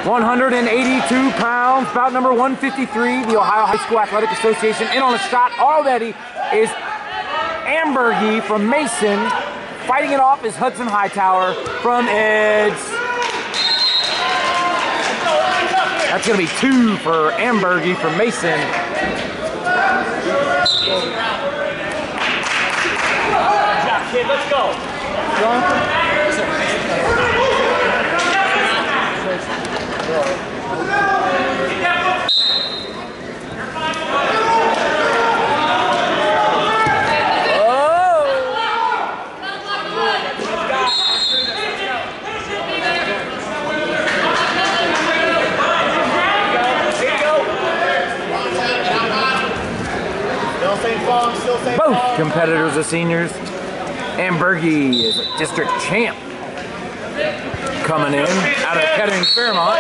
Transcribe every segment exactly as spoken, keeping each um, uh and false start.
one hundred eighty-two pounds, bout number one fifty-three, the Ohio High School Athletic Association. In on a shot already is Amburgy from Mason. Fighting it off is Hudson Hightower from Edge. That's going to be two for Amburgy from Mason. Good job, kid. Let's go. Both competitors are seniors. Amburgy is a district champ coming in out of Kettering Fairmont.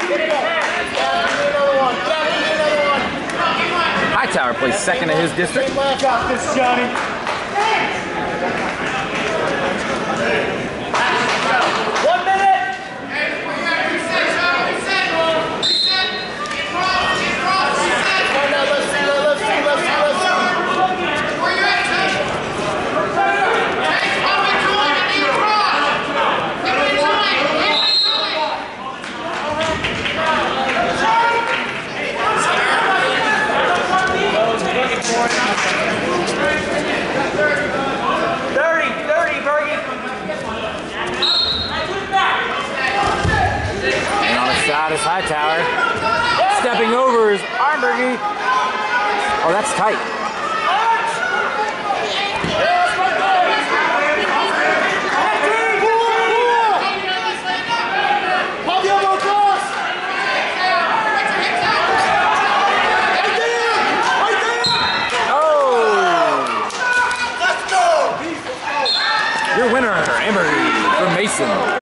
Hightower plays second in his district. Got this, Johnny. One minute. Shot is Hightower. Stepping over is Amburgy. Oh, that's tight. Oh! Your winner, Amburgy from Mason.